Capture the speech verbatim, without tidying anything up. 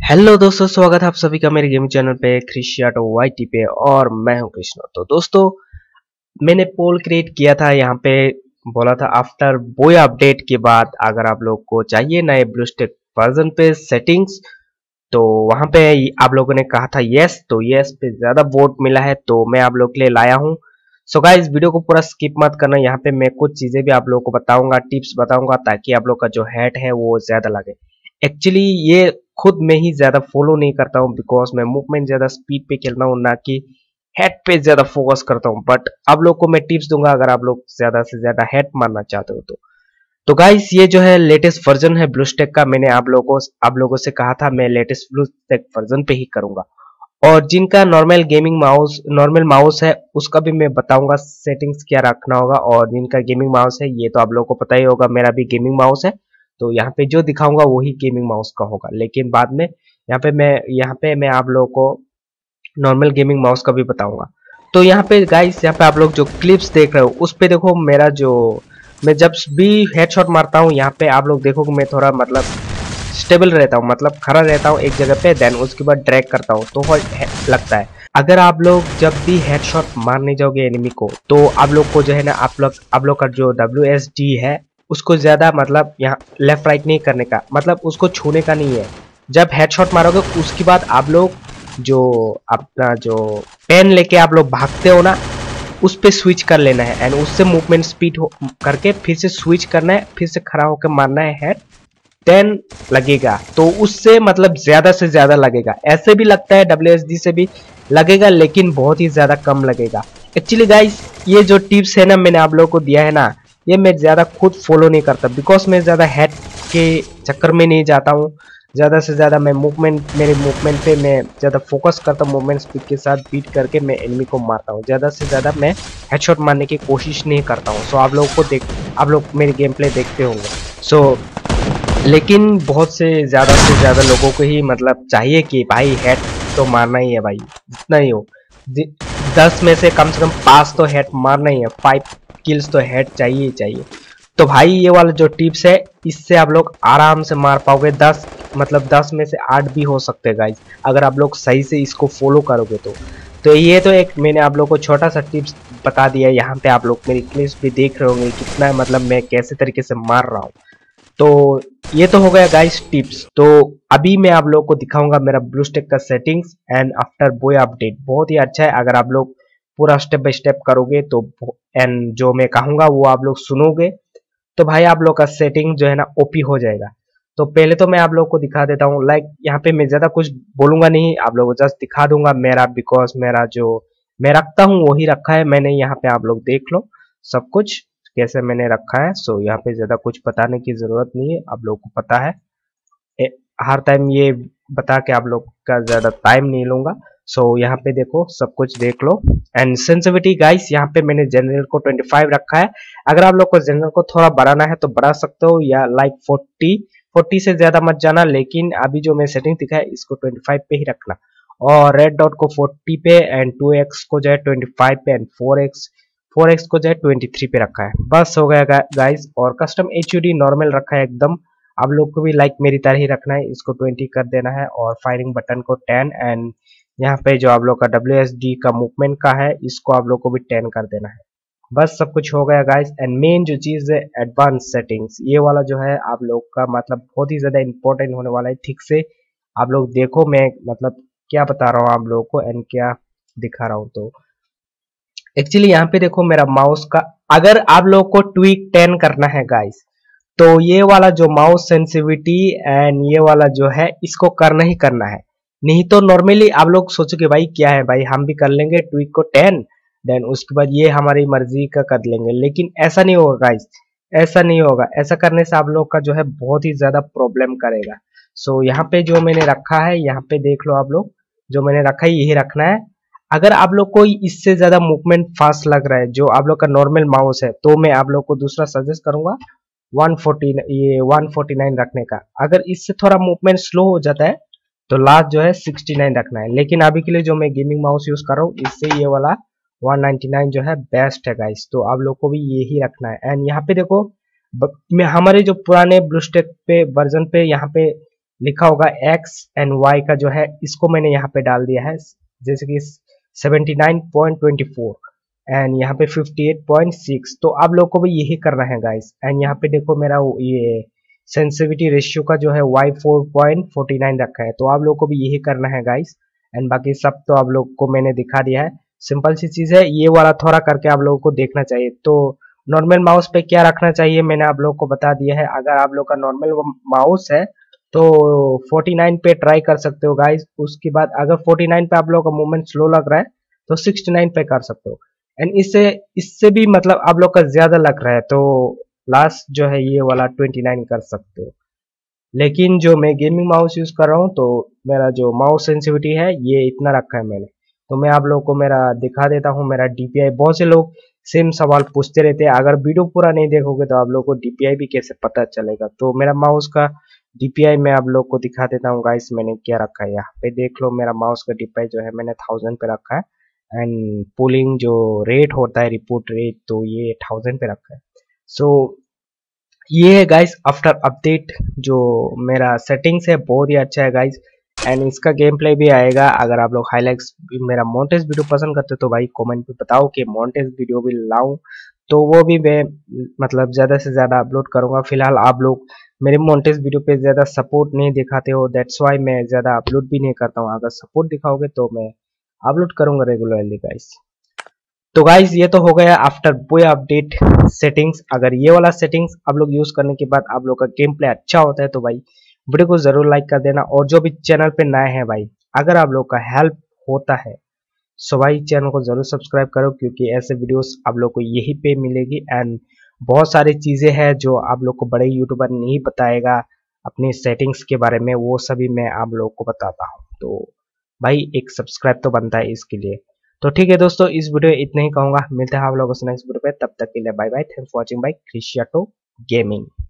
Hello दोस्तों, स्वागत है आप सभी का मेरे गेमिंग चैनल पे क्रिशियाटो वाईटी पे। और मैं हूं कृष्णा। तो दोस्तों, मैंने पोल क्रिएट किया था, यहाँ पे बोला था आफ्टर बोया अपडेट के बाद अगर आप लोग को चाहिए नए ब्लूस्टैक वर्जन पे सेटिंग्स, तो वहां पे आप लोगों ने कहा था यस। तो यस पे ज्यादा वोट मिला है तो मैं आप लोग के लिए लाया हूं। सो गाइस, वीडियो को पूरा स्किप मत करना। यहाँ पे मैं कुछ चीजें भी आप लोगों को बताऊंगा, टिप्स बताऊंगा, ताकि आप लोग का जो हेड है वो ज्यादा लगे। एक्चुअली ये खुद में ही ज्यादा फॉलो नहीं करता हूँ, बिकॉज मैं मूवमेंट ज्यादा स्पीड पे खेलना हूँ, ना कि हेड पे ज्यादा फोकस करता हूँ। बट आप लोग को मैं टिप्स दूंगा अगर आप लोग ज्यादा से ज्यादा हेड मारना चाहते हो तो। तो गाइस, ये जो है लेटेस्ट वर्जन है ब्लूस्टैक का। मैंने आप लोगों को आप लोगों से कहा था मैं लेटेस्ट ब्लूस्टैक वर्जन पे ही करूंगा। और जिनका normal gaming mouse normal mouse है उसका भी मैं बताऊंगा सेटिंग्स क्या रखना होगा। और जिनका गेमिंग माउस है, ये तो आप लोगों को पता ही होगा, मेरा भी गेमिंग माउस है, तो यहाँ पे जो दिखाऊंगा वही गेमिंग माउस का होगा। लेकिन बाद में यहाँ पे मैं यहाँ पे मैं आप लोगों को नॉर्मल गेमिंग माउस का भी बताऊंगा। तो यहाँ पे गाइस, यहाँ पे आप लोग जो क्लिप्स देख रहे हो उस पे देखो, मेरा जो मैं जब भी हेडशॉट मारता हूँ यहाँ पे आप लोग देखो कि मैं थोड़ा मतलब स्टेबल रहता हूँ, मतलब खड़ा रहता हूँ एक जगह पे, देन उसके बाद ड्रैग करता हूँ तो लगता है। अगर आप लोग जब भी हेडशॉट मारने जाओगे एनिमी को, तो आप लोग को जो है ना, आप लोग आप लोग का जो डब्ल्यू एस डी है उसको ज्यादा मतलब यहाँ लेफ्ट राइट नहीं करने का, मतलब उसको छूने का नहीं है। जब हेडशॉट मारोगे उसके बाद आप लोग जो अपना जो पेन लेके आप लोग भागते हो ना, उस पे स्विच कर लेना है एंड उससे मूवमेंट स्पीड करके फिर से स्विच करना है, फिर से खड़ा होकर मारना है हेड, टेन लगेगा। तो उससे मतलब ज्यादा से ज्यादा लगेगा। ऐसे भी लगता है डब्ल्यू एस डी से भी लगेगा, लेकिन बहुत ही ज्यादा कम लगेगा। एक्चुअली गाइस, ये जो टिप्स है ना मैंने आप लोगों को दिया है ना, ये मैं ज्यादा खुद फॉलो नहीं करता, बिकॉज मैं ज्यादा हेड के चक्कर में नहीं जाता हूँ। ज्यादा से ज्यादा मैं मूवमेंट मेरे मूवमेंट पे मैं ज्यादा फोकस करता हूँ, मूवमेंट स्पीड के साथ बीट करके मैं एनिमी को मारता हूँ। ज्यादा से ज्यादा मैं हेडशॉट मारने की कोशिश नहीं करता हूँ। सो आप लोगों को देख आप लोग मेरे गेम प्ले देखते होंगे। सो लेकिन बहुत से ज्यादा से ज्यादा लोगों को ही मतलब चाहिए कि भाई हेड तो मारना ही है भाई, जितना ही हो। दस में से कम से कम पांच तो हेड मारना ही है, फाइव किल्स तो हेड चाहिए ही चाहिए। तो भाई ये वाला जो टिप्स है, इससे आप लोग आराम से मार पाओगे। दस मतलब दस में से आठ भी हो सकते हैं गाइज, अगर आप लोग सही से इसको फॉलो करोगे तो। तो ये तो एक मैंने आप लोग को छोटा सा टिप्स बता दिया। यहाँ पे आप लोग मेरी क्लिप्स भी देख रहे होंगे कितना मतलब मैं कैसे तरीके से मार रहा हूँ। तो ये तो हो गया गाइस टिप्स। तो अभी मैं आप लोगों को दिखाऊंगा मेरा ब्लूस्टैक का सेटिंग्स एंड आफ्टर बोया अपडेट। बहुत ही अच्छा है अगर आप लोग पूरा स्टेप बाय स्टेप करोगे तो, एंड जो मैं कहूंगा वो आप लोग सुनोगे, तो भाई आप लोग का सेटिंग जो है ना ओपी हो जाएगा। तो पहले तो मैं आप लोग को दिखा देता हूँ। लाइक यहाँ पे मैं ज्यादा कुछ बोलूंगा नहीं, आप लोगों को जस्ट दिखा दूंगा मेरा, बिकॉज मेरा जो मैं रखता हूँ वही रखा है मैंने। यहाँ पे आप लोग देख लो सब कुछ कैसे मैंने रखा है। सो यहाँ पे ज्यादा कुछ बताने की जरूरत नहीं है, आप लोगों को पता है। ए, हर टाइम ये बता के आप लोग का ज्यादा टाइम नहीं लूंगा। सो यहाँ पे देखो सब कुछ देख लो। एंड सेंसिटिविटी गाइस, यहाँ पे मैंने जनरल को ट्वेंटी फाइव रखा है। अगर आप लोग को जनरल को थोड़ा बढ़ाना है तो बढ़ा सकते हो, या लाइक फोर्टी फोर्टी से ज्यादा मत जाना। लेकिन अभी जो मैं सेटिंग दिखा है इसको ट्वेंटी फाइव पे ही रखना। और रेड डॉट को फोर्टी पे एंड टू एक्स को जो है ट्वेंटी फाइव पे and four X four X को जो है ट्वेंटी थ्री पे रखा है। बस हो गया गाइस। और custom H U D normal रखा है एकदम। आप लोग को भी लाइक मेरी तरह ही रखना है, इसको ट्वेंटी कर देना है। और फायरिंग बटन को टेन एंड यहाँ पे जो आप लोग का डब्ल्यू एस डी का मूवमेंट का है इसको आप लोग को भी टेन कर देना है। बस सब कुछ हो गया गाइस। एंड मेन जो चीज है एडवांस सेटिंग्स, ये वाला जो है आप लोग का मतलब बहुत ही ज्यादा इंपॉर्टेंट होने वाला है। ठीक से आप लोग देखो मैं मतलब क्या बता रहा हूँ आप लोगों को एंड क्या दिखा रहा हूँ। तो एक्चुअली यहाँ पे देखो मेरा माउस का, अगर आप लोग को ट्विक टेन करना है गाइस, तो ये वाला जो माउस सेंसिटिविटी एंड ये वाला जो है इसको करना ही करना है। नहीं तो नॉर्मली आप लोग सोचोगे भाई क्या है भाई, हम भी कर लेंगे ट्विक को टेन, देन उसके बाद ये हमारी मर्जी का कर लेंगे। लेकिन ऐसा नहीं होगा गाइस, ऐसा नहीं होगा। ऐसा करने से आप लोग का जो है बहुत ही ज्यादा प्रॉब्लम करेगा। सो यहाँ पे जो मैंने रखा है, यहाँ पे देख लो आप लोग, जो मैंने रखा है यही रखना है। अगर आप लोग को इससे ज्यादा मूवमेंट फास्ट लग रहा है जो आप लोग का नॉर्मल माउस है, तो मैं आप लोग को दूसरा सजेस्ट करूंगा वन फोर्टी ये वन फोर्टी नाइन रखने का। अगर इससे थोड़ा मूवमेंट स्लो हो जाता है तो लास्ट जो है सिक्सटी नाइन रखना है। लेकिन अभी के लिए जो मैं गेमिंग माउस यूज कर रहा हूँ इससे ये वाला वन नाइंटी नाइन जो है बेस्ट है गाइस। तो आप लोग को भी यही रखना है। एंड यहाँ पे देखो, ब- मैं हमारे जो पुराने ब्लूस्टैक पे वर्जन पे यहाँ पे लिखा होगा एक्स एंड वाई का जो है इसको मैंने यहाँ पे डाल दिया है, जैसे कि seventy nine point two four and यहाँ पे फिफ्टी एट पॉइंट सिक्स। तो आप लोग को भी यही करना है गाइस। एंड यहाँ पे देखो मेरा ये सेंसिटिविटी रेशियो का जो है Y four point forty nine रखा है, तो आप लोग को भी यही करना है गाइस। एंड बाकी सब तो आप लोग को मैंने दिखा दिया है, सिंपल सी चीज है। ये वाला थोड़ा करके आप लोगों को देखना चाहिए। तो नॉर्मल माउस पे क्या रखना चाहिए मैंने आप लोग को बता दिया है। अगर आप लोग का नॉर्मल माउस है तो फोर्टी नाइन पे ट्राई कर सकते हो गाइस। उसके बाद अगर फोर्टी नाइन पे आप लोग का मूवमेंट स्लो लग रहा है तो सिक्सटी नाइन पे कर सकते हो। एंड इससे इससे भी मतलब आप लोग का ज्यादा लग रहा है तो लास्ट जो है ये वाला ट्वेंटी नाइन कर सकते हो। लेकिन जो मैं गेमिंग माउस यूज कर रहा हूँ तो मेरा जो माउस सेंसिटिविटी है ये इतना रखा है मैंने। तो मैं आप लोगों को मेरा दिखा देता हूँ मेरा डीपीआई। बहुत से लोग सेम सवाल पूछते रहते हैं, अगर वीडियो पूरा नहीं देखोगे तो आप लोगों को डीपीआई भी कैसे पता चलेगा। तो मेरा माउस का डीपीआई मैं आप लोग को दिखा देता हूँ गाइस, मैंने क्या रखा है। यहाँ पे देख लो मेरा माउस का डीपीआई जो है मैंने थाउजेंड पे रखा है। एंड पुलिंग जो रेट होता है रिपोर्ट रेट तो ये थाउजेंड पे रखा है। सो so, ये है गाइस आफ्टर अपडेट जो मेरा सेटिंग्स है बहुत ही अच्छा है गाइस। एंड इसका गेम प्ले भी आएगा। अगर आप लोग हाईलाइट्स मेरा मॉन्टेज वीडियो पसंद करते हो तो भाई कमेंट पे बताओ कि मॉन्टेज वीडियो भी लाऊं, तो वो भी मैं मतलब ज़्यादा से ज़्यादा अपलोड करूंगा। फिलहाल आप लोग मेरे मॉन्टेज वीडियो पे ज़्यादा सपोर्ट नहीं दिखाते हो, दैट्स वाई मैं ज़्यादा अपलोड भी नहीं करता हूँ। अगर सपोर्ट दिखाओगे तो मैं अपलोड करूंगा रेगुलरली गाइस। तो गाइज ये तो हो गया आफ्टर बोया अपडेट सेटिंग्स। अगर ये वाला सेटिंग्स आप लोग यूज करने के बाद आप लोग का गेम प्ले अच्छा होता है तो भाई वीडियो को जरूर लाइक कर देना। और जो भी चैनल पे नए हैं भाई, अगर आप लोग का हेल्प होता है सो भाई चैनल को जरूर सब्सक्राइब करो, क्योंकि ऐसे वीडियोस आप लोग को यही पे मिलेगी। एंड बहुत सारी चीजें हैं जो आप लोग को बड़े यूट्यूबर नहीं बताएगा अपनी सेटिंग्स के बारे में, वो सभी मैं आप लोग को बताता हूँ। तो भाई एक सब्सक्राइब तो बनता है इसके लिए। तो ठीक है दोस्तों, इस वीडियो में इतना ही कहूंगा। मिलते हैं आप लोगों से नेक्स्ट वीडियो पे, तब तक के लिए bye bye. Thanks for watching by क्रिशियाटो गेमिंग।